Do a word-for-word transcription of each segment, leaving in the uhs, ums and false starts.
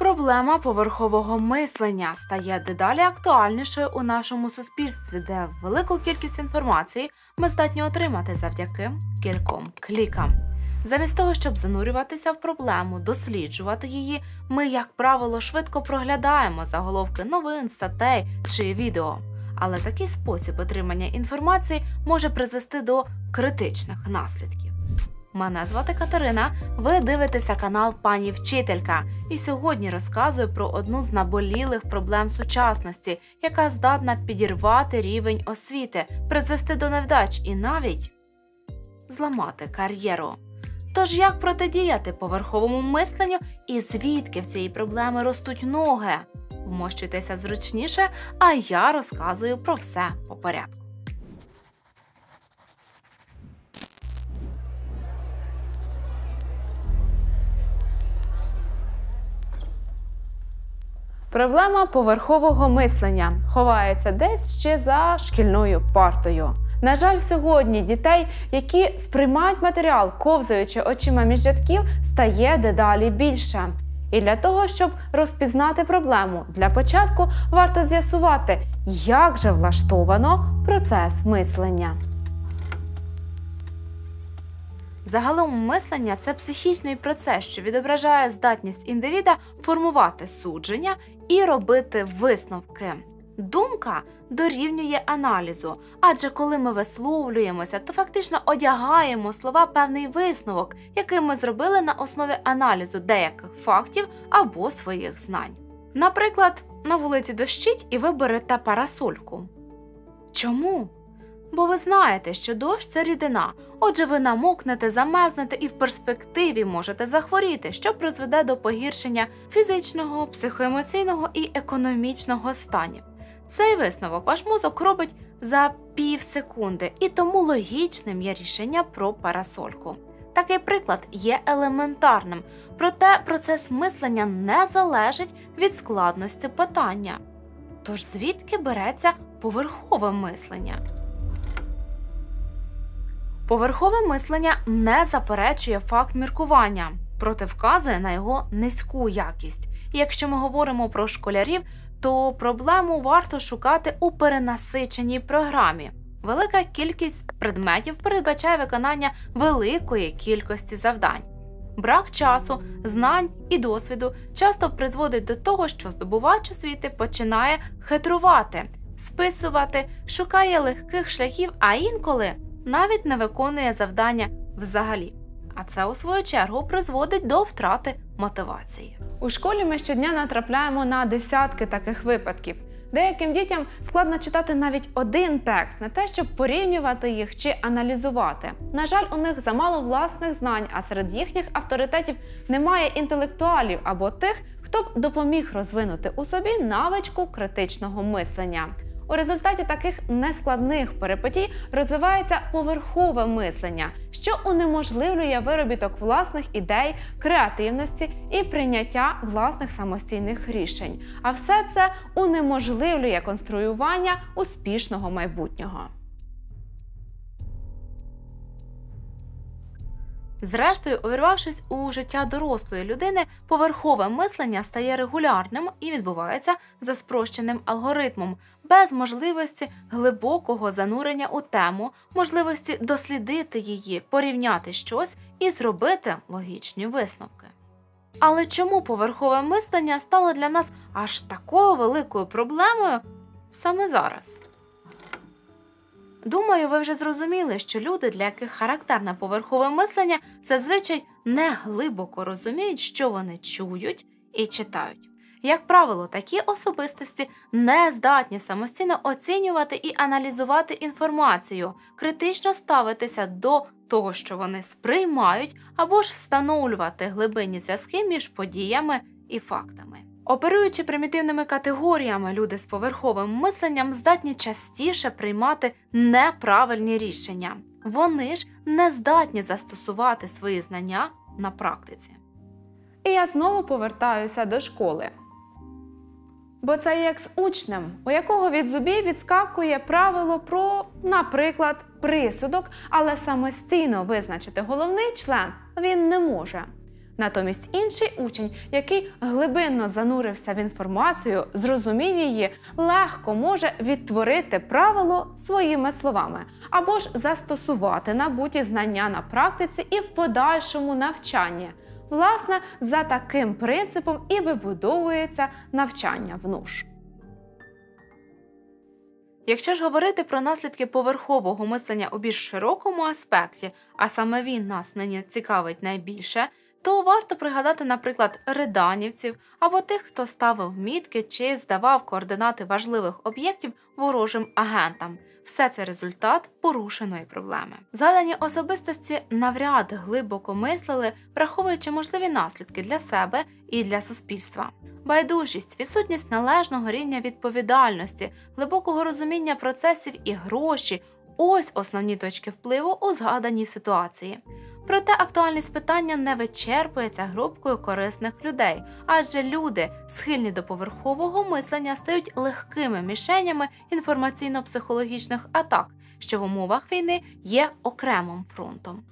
Проблема поверхового мислення стає дедалі актуальнішою у нашому суспільстві, де велику кількість інформації ми здатні отримати завдяки кільком клікам. Замість того, щоб занурюватися в проблему, досліджувати її, ми, як правило, швидко проглядаємо заголовки новин, статей чи відео. Але такий спосіб отримання інформації може призвести до критичних наслідків. Мене звати Катерина, ви дивитеся канал Пані Вчителька, і сьогодні розказую про одну з наболілих проблем сучасності, яка здатна підірвати рівень освіти, призвести до невдач і навіть зламати кар'єру. Тож як протидіяти поверховому мисленню і звідки в цієї проблеми ростуть ноги? Вмощуйтеся зручніше, а я розказую про все по порядку. Проблема поверхового мислення ховається десь ще за шкільною партою. На жаль, сьогодні дітей, які сприймають матеріал, ковзаючи очима між рядків, стає дедалі більше. І для того, щоб розпізнати проблему, для початку варто з'ясувати, як же влаштовано процес мислення. Загалом мислення – це психічний процес, що відображає здатність індивіда формувати судження і робити висновки. Думка дорівнює аналізу, адже коли ми висловлюємося, то фактично одягаємо слова певний висновок, який ми зробили на основі аналізу деяких фактів або своїх знань. Наприклад, на вулиці дощить і ви берете парасольку. Чому? Бо ви знаєте, що дощ – це рідина, отже ви намокнете, замерзнете і в перспективі можете захворіти, що призведе до погіршення фізичного, психоемоційного і економічного станів. Цей висновок ваш мозок робить за пів секунди, і тому логічним є рішення про парасольку. Такий приклад є елементарним, проте процес мислення не залежить від складності питання. Тож звідки береться поверхове мислення? Поверхове мислення не заперечує факт міркування, проте вказує на його низьку якість. І якщо ми говоримо про школярів, то проблему варто шукати у перенасиченій програмі. Велика кількість предметів передбачає виконання великої кількості завдань. Брак часу, знань і досвіду часто призводить до того, що здобувач освіти починає хитрувати, списувати, шукає легких шляхів, а інколи навіть не виконує завдання взагалі. А це, у свою чергу, призводить до втрати мотивації. У школі ми щодня натрапляємо на десятки таких випадків. Деяким дітям складно читати навіть один текст, не те, щоб порівнювати їх чи аналізувати. На жаль, у них замало власних знань, а серед їхніх авторитетів немає інтелектуалів або тих, хто б допоміг розвинути у собі навичку критичного мислення. У результаті таких нескладних перипетій розвивається поверхове мислення, що унеможливлює виробіток власних ідей, креативності і прийняття власних самостійних рішень. А все це унеможливлює конструювання успішного майбутнього. Зрештою, увірвавшись у життя дорослої людини, поверхове мислення стає регулярним і відбувається за спрощеним алгоритмом, без можливості глибокого занурення у тему, можливості дослідити її, порівняти щось і зробити логічні висновки. Але чому поверхове мислення стало для нас аж такою великою проблемою саме зараз? Думаю, ви вже зрозуміли, що люди, для яких характерне поверхове мислення, зазвичай не глибоко розуміють, що вони чують і читають. Як правило, такі особистості не здатні самостійно оцінювати і аналізувати інформацію, критично ставитися до того, що вони сприймають, або ж встановлювати глибинні зв'язки між подіями і фактами. Оперуючи примітивними категоріями, люди з поверховим мисленням здатні частіше приймати неправильні рішення. Вони ж не здатні застосувати свої знання на практиці. І я знову повертаюся до школи. Бо це як з учнем, у якого від зубів відскакує правило про, наприклад, присудок, але самостійно визначити головний член він не може. Натомість інший учень, який глибинно занурився в інформацію, зрозумів її, легко може відтворити правило своїми словами або ж застосувати набуті знання на практиці і в подальшому навчанні. Власне, за таким принципом і вибудовується навчання в НУШ. Якщо ж говорити про наслідки поверхового мислення у більш широкому аспекті, а саме він нас нині цікавить найбільше, то варто пригадати, наприклад, риданівців або тих, хто ставив мітки чи здавав координати важливих об'єктів ворожим агентам. Все це результат порушеної проблеми. Згадані особистості навряд глибоко мислили, враховуючи можливі наслідки для себе і для суспільства. Байдужість, відсутність належного рівня відповідальності, глибокого розуміння процесів і гроші – ось основні точки впливу у згаданій ситуації. Проте актуальність питання не вичерпується групкою корисних людей, адже люди, схильні до поверхового мислення, стають легкими мішенями інформаційно-психологічних атак, що в умовах війни є окремим фронтом.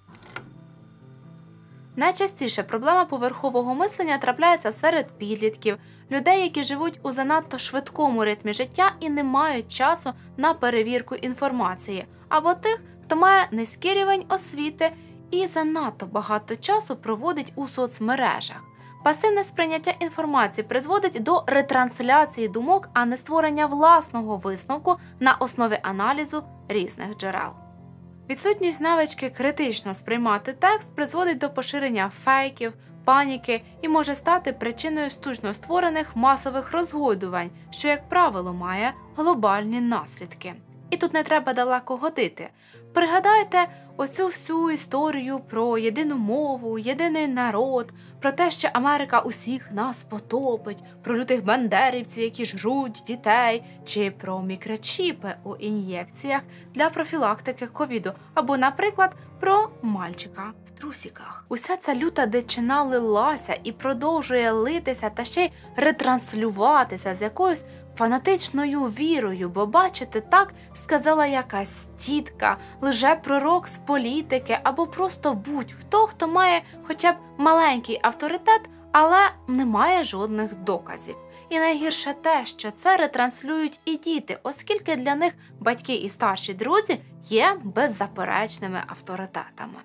Найчастіше проблема поверхового мислення трапляється серед підлітків, людей, які живуть у занадто швидкому ритмі життя і не мають часу на перевірку інформації, або тих, хто має низький рівень освіти і занадто багато часу проводить у соцмережах. Пасивне сприйняття інформації призводить до ретрансляції думок, а не створення власного висновку на основі аналізу різних джерел. Відсутність навички критично сприймати текст призводить до поширення фейків, паніки і може стати причиною штучно створених масових розгойдувань, що, як правило, має глобальні наслідки. І тут не треба далеко ходити. Пригадайте оцю всю історію про єдину мову, єдиний народ, про те, що Америка усіх нас потопить, про лютих бандерівців, які жруть дітей, чи про мікрочіпи у ін'єкціях для профілактики ковіду, або, наприклад, про мальчика в трусіках. Уся ця люта дичина лилася і продовжує литися та ще й ретранслюватися з якоюсь фанатичною вірою, бо, бачите, так сказала якась тітка, лже-пророк з політики або просто будь-хто, хто має хоча б маленький авторитет, але не має жодних доказів. І найгірше те, що це ретранслюють і діти, оскільки для них батьки і старші друзі є беззаперечними авторитетами.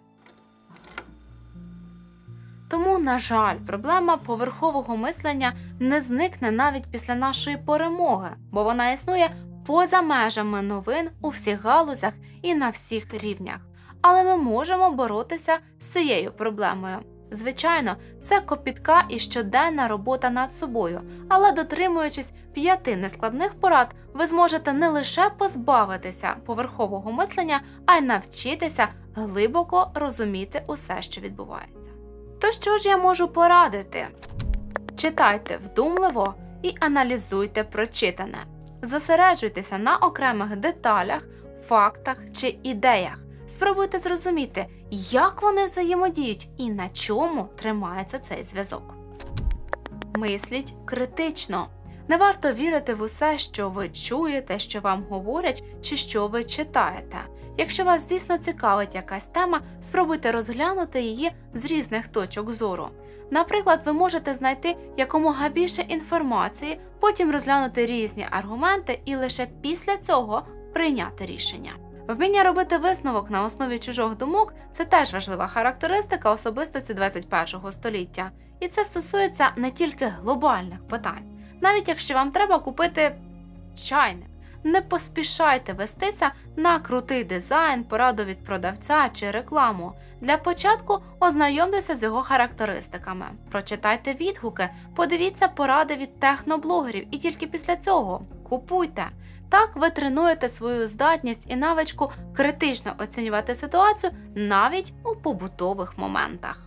Тому, на жаль, проблема поверхового мислення не зникне навіть після нашої перемоги, бо вона існує поза межами новин у всіх галузях і на всіх рівнях. Але ми можемо боротися з цією проблемою. Звичайно, це копітка і щоденна робота над собою, але дотримуючись п'яти нескладних порад, ви зможете не лише позбавитися поверхового мислення, а й навчитися глибоко розуміти усе, що відбувається. То що ж я можу порадити? Читайте вдумливо і аналізуйте прочитане. Зосереджуйтеся на окремих деталях, фактах чи ідеях. Спробуйте зрозуміти, як вони взаємодіють і на чому тримається цей зв'язок. Мисліть критично. Не варто вірити в усе, що ви чуєте, що вам говорять чи що ви читаєте. Якщо вас дійсно цікавить якась тема, спробуйте розглянути її з різних точок зору. Наприклад, ви можете знайти якомога більше інформації, потім розглянути різні аргументи і лише після цього прийняти рішення. Вміння робити висновок на основі чужих думок – це теж важлива характеристика особистості двадцять першого століття. І це стосується не тільки глобальних питань. Навіть якщо вам треба купити чайник, не поспішайте вестися на крутий дизайн, пораду від продавця чи рекламу. Для початку ознайомтеся з його характеристиками. Прочитайте відгуки, подивіться поради від техноблогерів і тільки після цього купуйте. Так ви тренуєте свою здатність і навичку критично оцінювати ситуацію навіть у побутових моментах.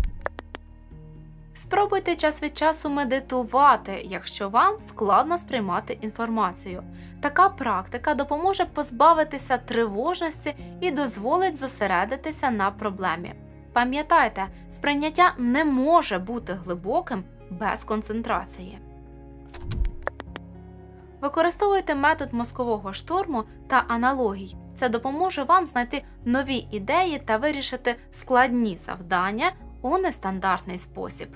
Спробуйте час від часу медитувати, якщо вам складно сприймати інформацію. Така практика допоможе позбавитися тривожності і дозволить зосередитися на проблемі. Пам'ятайте, сприйняття не може бути глибоким без концентрації. Використовуйте метод мозкового штурму та аналогій. Це допоможе вам знайти нові ідеї та вирішити складні завдання у нестандартний спосіб.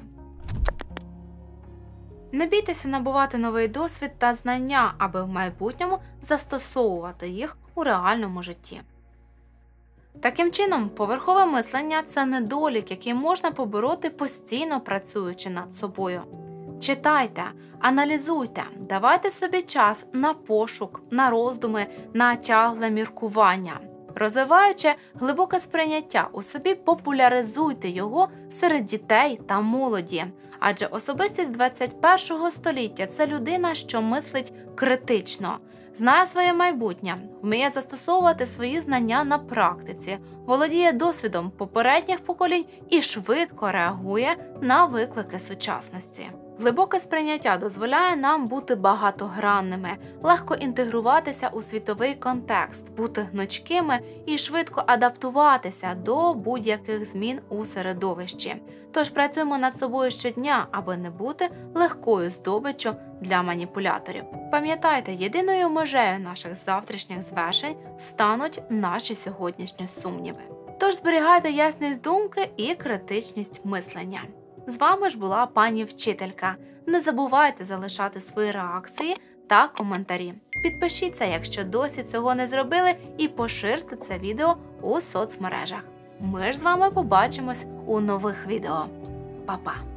Не бійтеся набувати новий досвід та знання, аби в майбутньому застосовувати їх у реальному житті. Таким чином, поверхове мислення – це недолік, який можна побороти, постійно працюючи над собою. Читайте, аналізуйте, давайте собі час на пошук, на роздуми, на тягле міркування. Розвиваючи глибоке сприйняття у собі, популяризуйте його серед дітей та молоді. Адже особистість двадцять першого століття – це людина, що мислить критично, знає своє майбутнє, вміє застосовувати свої знання на практиці, володіє досвідом попередніх поколінь і швидко реагує на виклики сучасності. Глибоке сприйняття дозволяє нам бути багатогранними, легко інтегруватися у світовий контекст, бути гнучкими і швидко адаптуватися до будь-яких змін у середовищі. Тож працюємо над собою щодня, аби не бути легкою здобиччю для маніпуляторів. Пам'ятайте, єдиною межею наших завтрашніх звершень стануть наші сьогоднішні сумніви. Тож зберігайте ясність думки і критичність мислення. З вами ж була пані вчителька. Не забувайте залишати свої реакції та коментарі. Підпишіться, якщо досі цього не зробили, і поширте це відео у соцмережах. Ми ж з вами побачимось у нових відео. Па-па!